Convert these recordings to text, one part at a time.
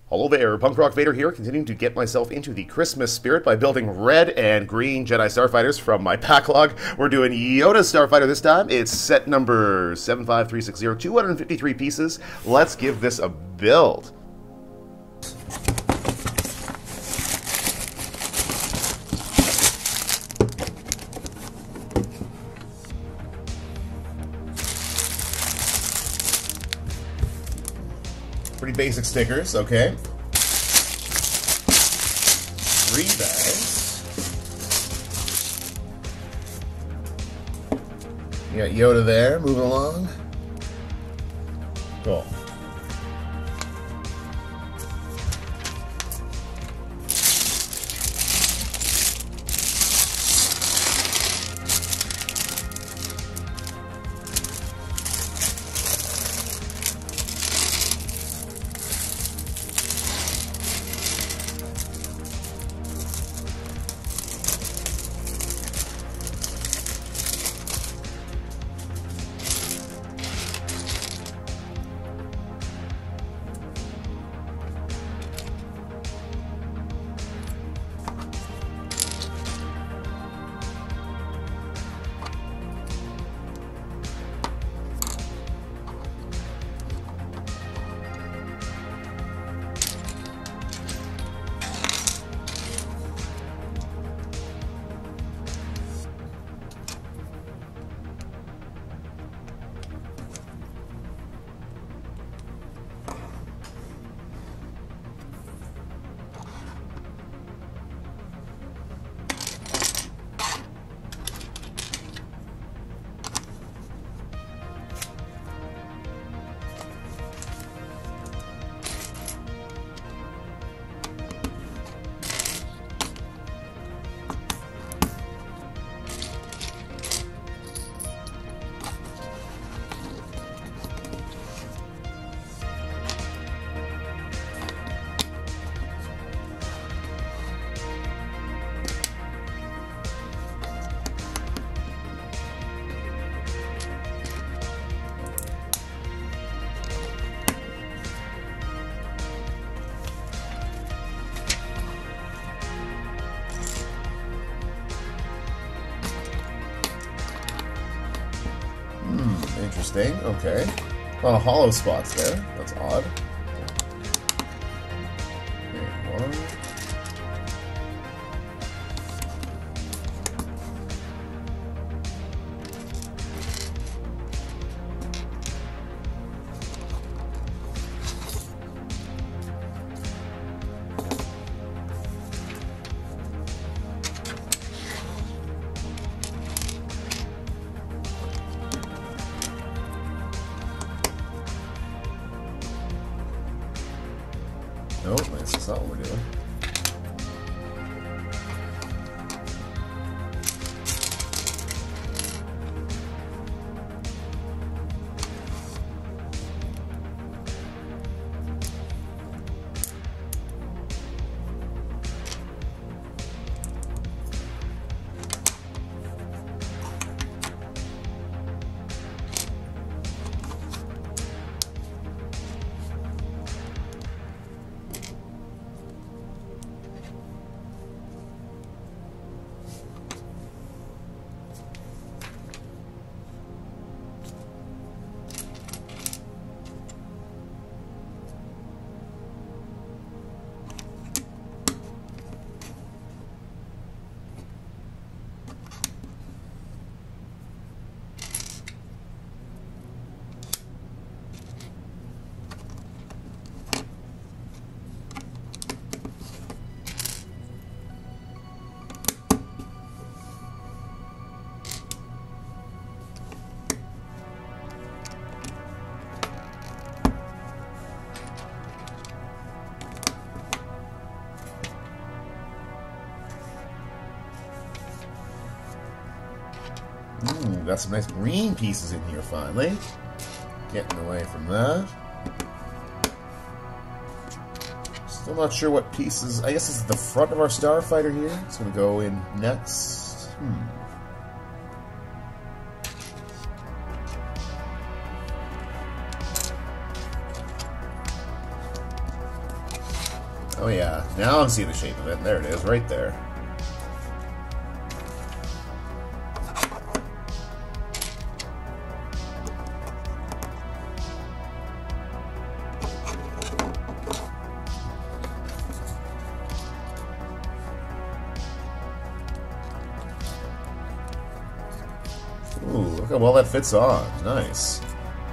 Hello there, Punk Rock Vader here, continuing to get myself into the Christmas spirit by building red and green Jedi Starfighters from my backlog. We're doing Yoda Starfighter this time. It's set number 75360, 253 pieces. Let's give this a build. Pretty basic stickers, okay. 3 bags. You got Yoda there, moving along. Cool. Interesting, okay. A lot of hollow spots there. That's odd. Okay, 1. Nope, that's not what we're doing. Ooh, got some nice green pieces in here finally. Getting away from that. Still not sure what pieces. I guess this is the front of our starfighter here. It's going to go in next. Oh yeah, now I'm seeing the shape of it. There it is, right there. Ooh, look how well that fits on. Nice.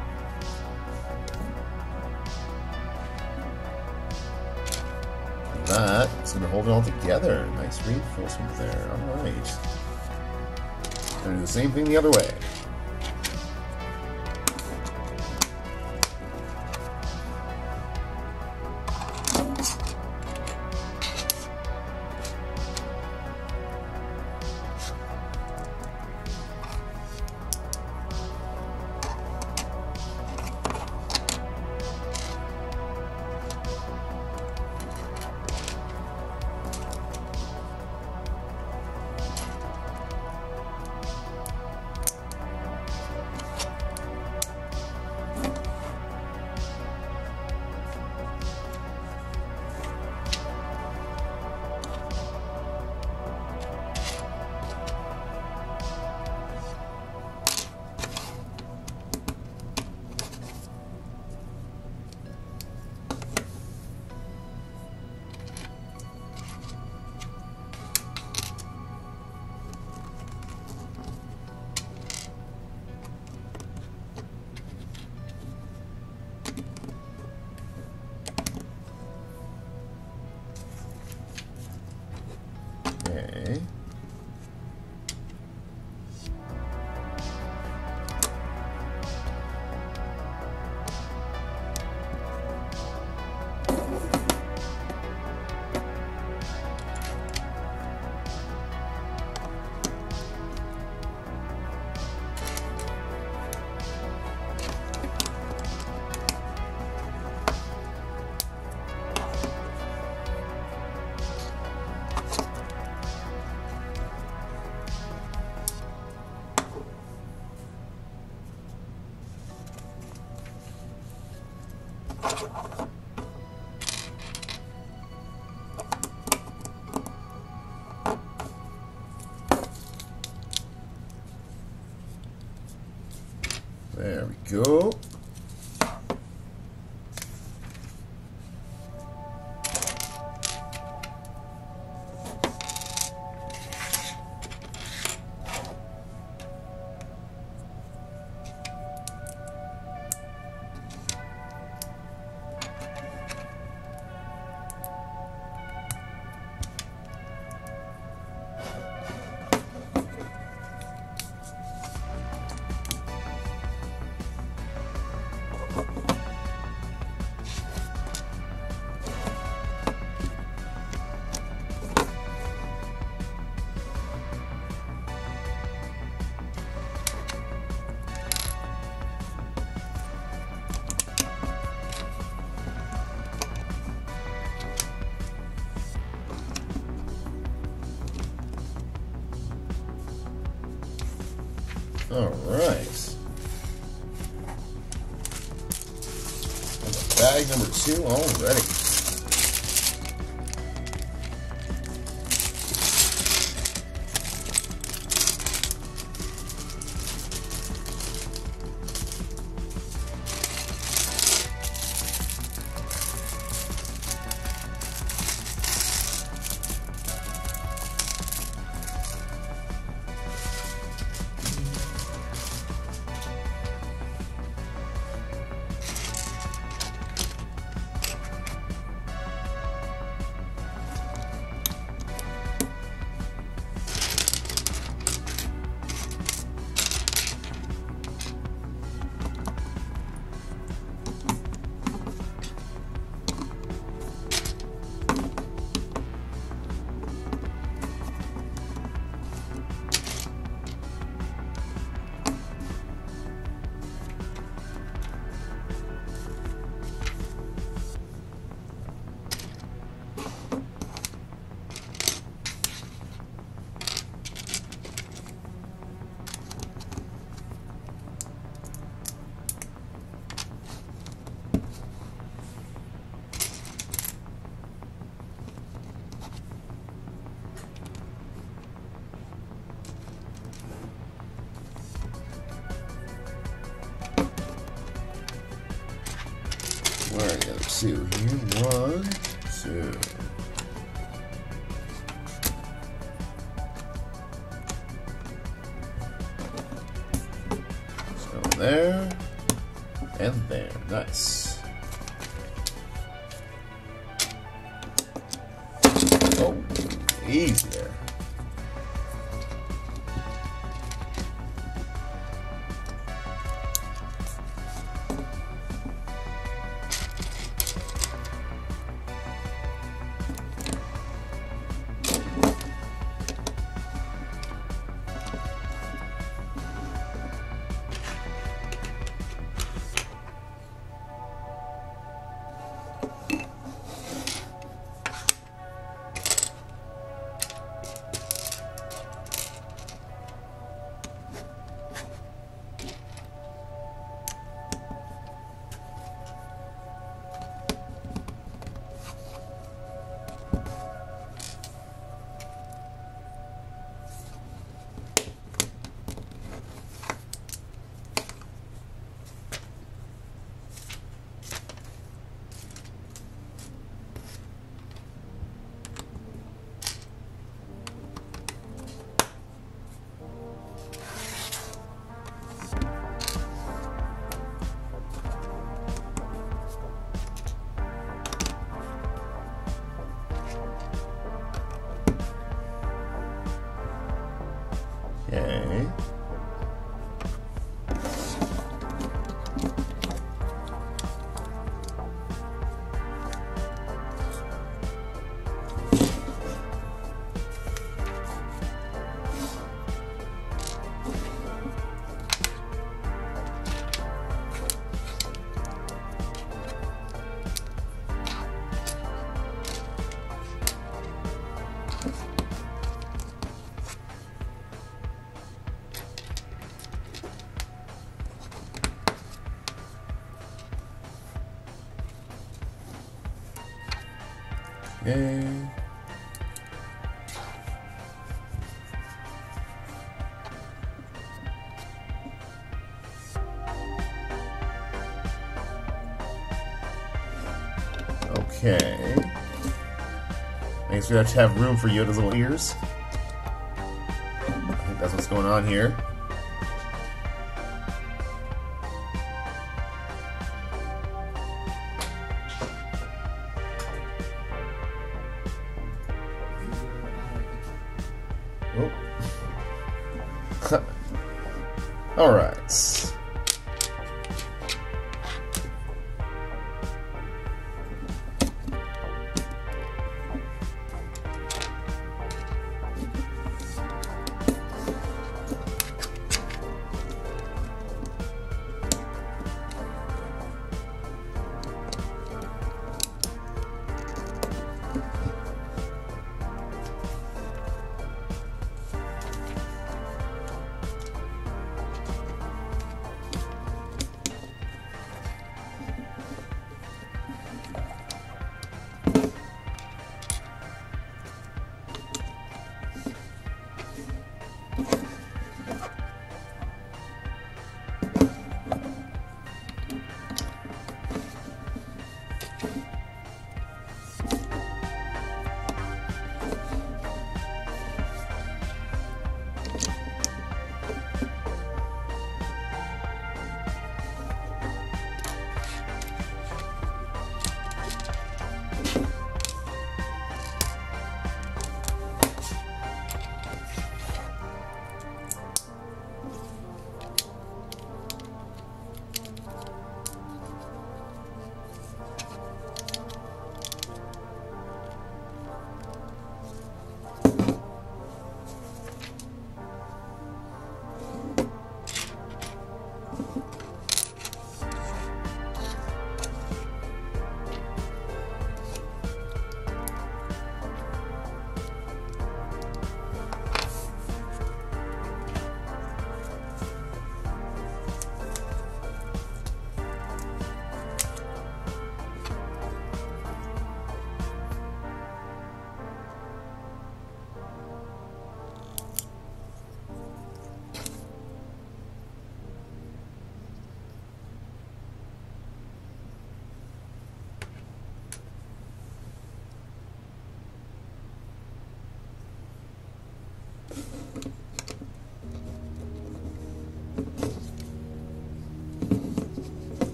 It's going to hold it all together. Nice reinforcement there. Alright. Going to do the same thing the other way. Okay. There we go. All right. Bag number 2 already. 2 here. 1, 2. So there and there. Nice. Oh, easy there. Okay. Okay. Okay. I guess we have to have room for Yoda's little ears. I think that's what's going on here. Oh. All right.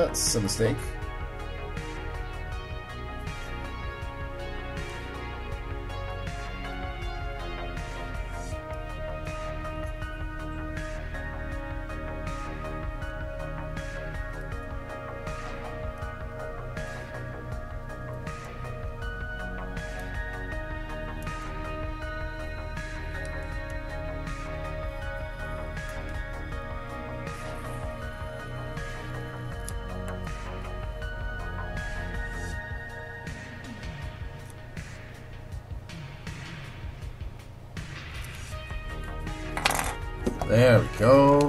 That's a mistake. There we go.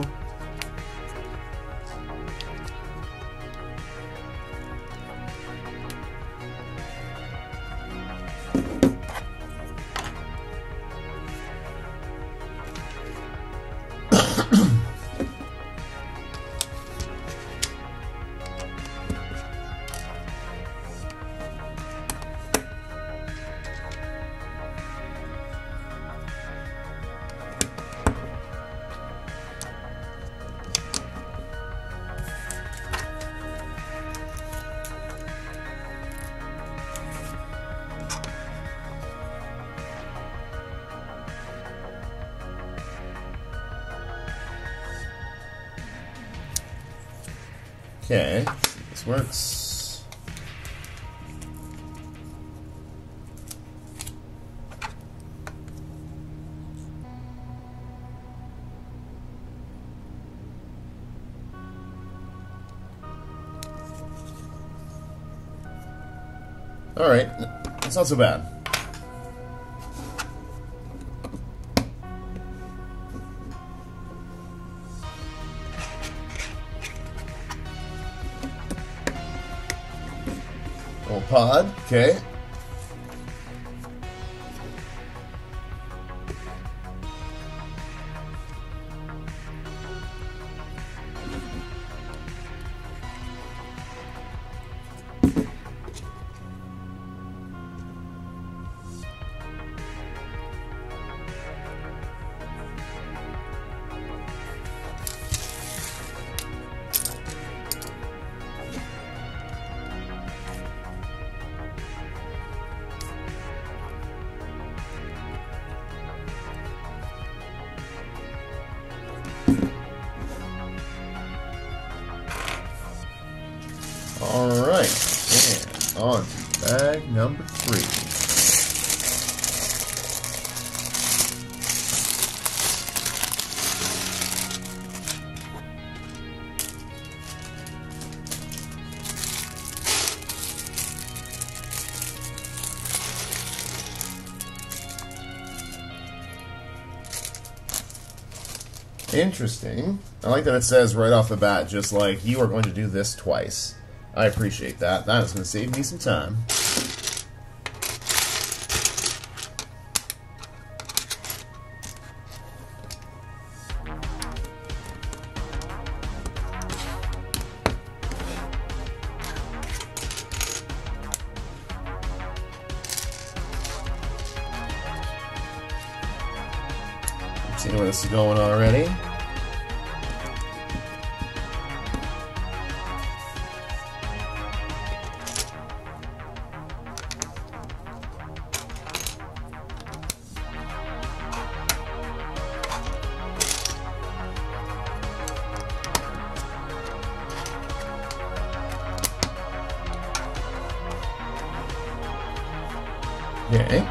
Okay, this works. All right, it's not so bad. Pod, okay. Alright, and on to bag number 3. Interesting. I like that it says right off the bat, just like, you are going to do this twice. I appreciate that. That is going to save me some time. I'm seeing where this is going already. Okay.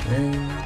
Okay.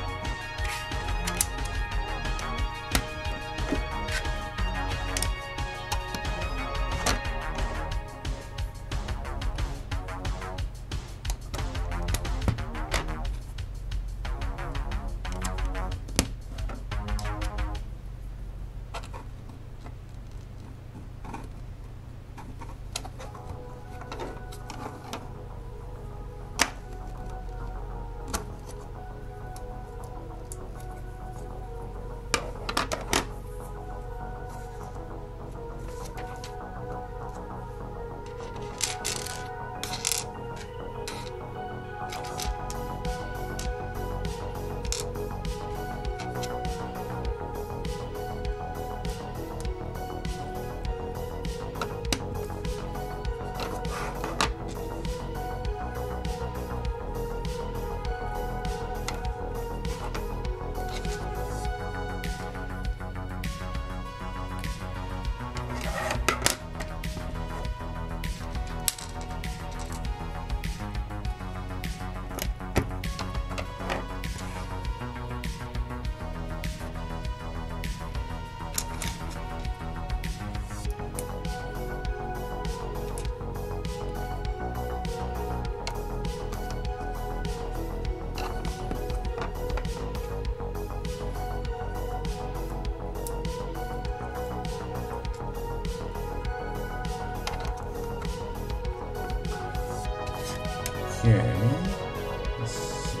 Okay. Let's see.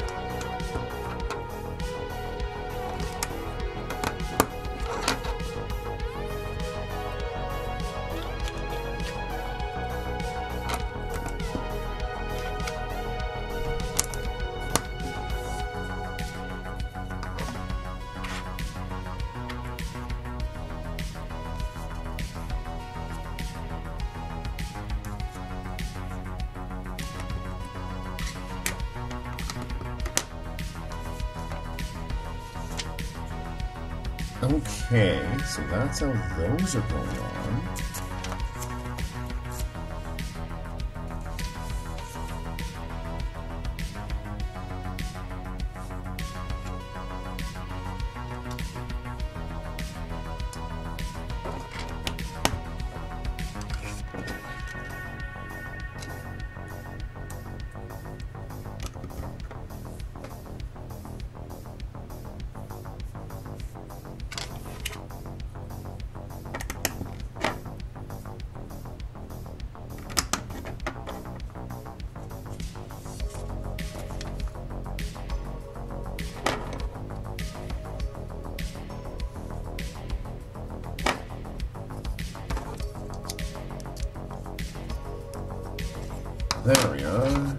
Okay, so that's how those are going on. There we are.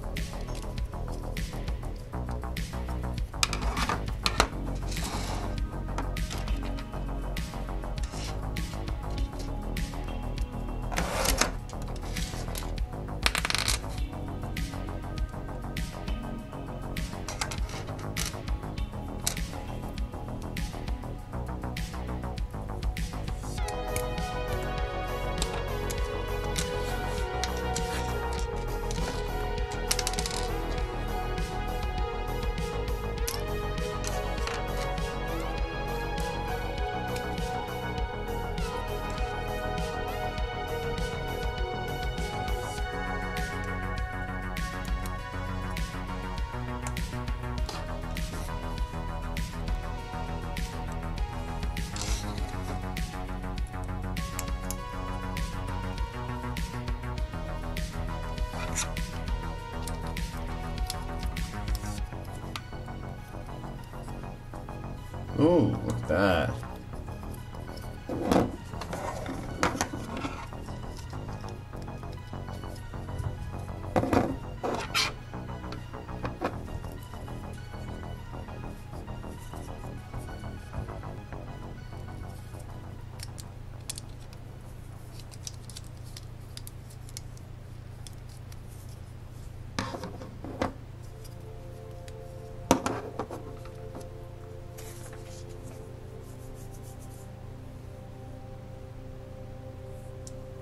Ooh, look at that.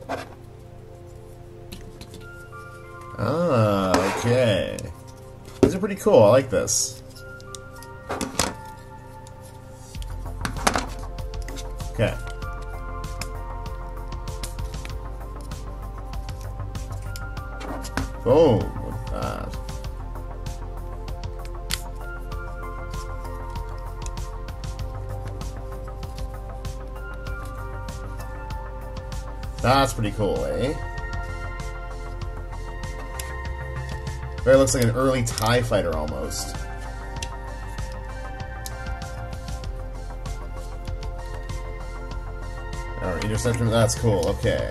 Ah, okay. These actually pretty cool. I like this. Okay. Boom. With that. That's pretty cool, eh? Very looks like an early TIE fighter almost. Alright, interceptor, that's cool, okay.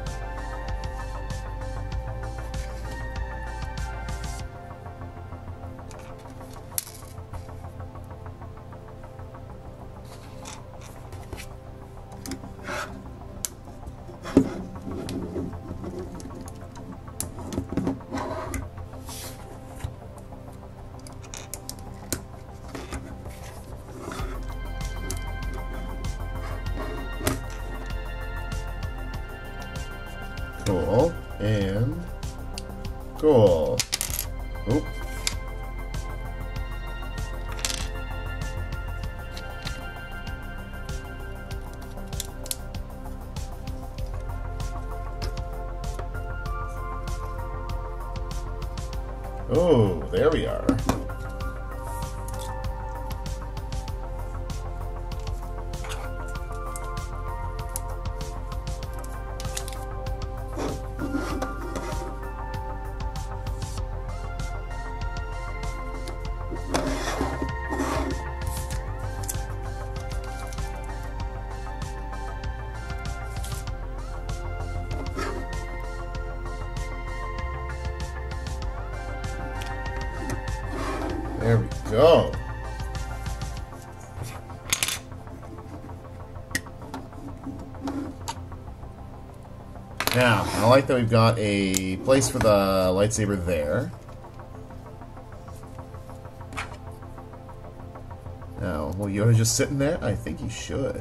Cool, and cool. Oop. Oh, there we are. There we go. Now, I like that we've got a place for the lightsaber there. Now, will Yoda just sitting there? I think he should.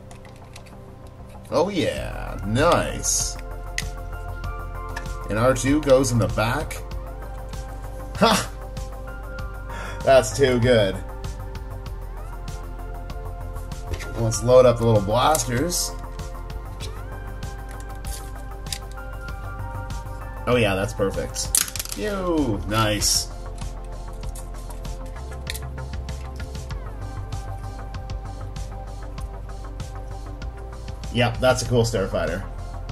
Oh yeah, nice. And R2 goes in the back. Ha! That's too good. Let's load up the little blasters. Oh yeah, that's perfect. Yo, nice. Yeah, that's a cool starfighter.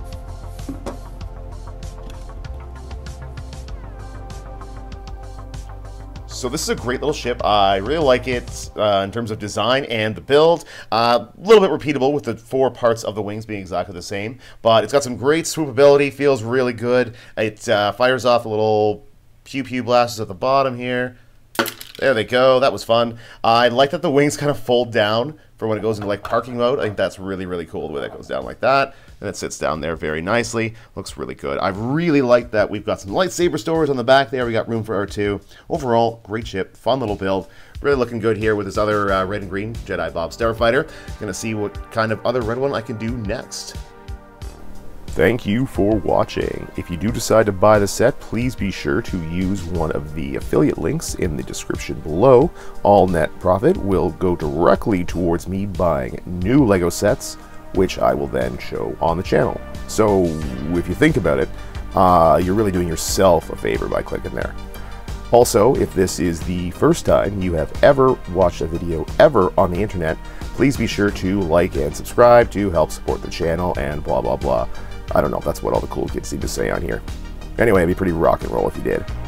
So this is a great little ship. I really like it in terms of design and the build. A little bit repeatable with the 4 parts of the wings being exactly the same. But it's got some great swoopability, feels really good. It fires off a little pew-pew blasters at the bottom here. There they go. That was fun. I like that the wings kind of fold down for when it goes into like parking mode. I think that's really, really cool the way that goes down like that. And it sits down there very nicely. Looks really good. I really like that we've got some lightsaber storage on the back there. We got room for R2. Overall, great ship. Fun little build. Really looking good here with this other red and green Jedi Bob Starfighter. Gonna see what kind of other red one I can do next. Thank you for watching. If you do decide to buy the set, please be sure to use one of the affiliate links in the description below. All net profit will go directly towards me buying new LEGO sets, which I will then show on the channel. So if you think about it, you're really doing yourself a favor by clicking there. Also, if this is the first time you have ever watched a video ever on the internet, please be sure to like and subscribe to help support the channel and blah blah blah. I don't know, that's what all the cool kids seem to say on here. Anyway, it'd be pretty rock and roll if you did.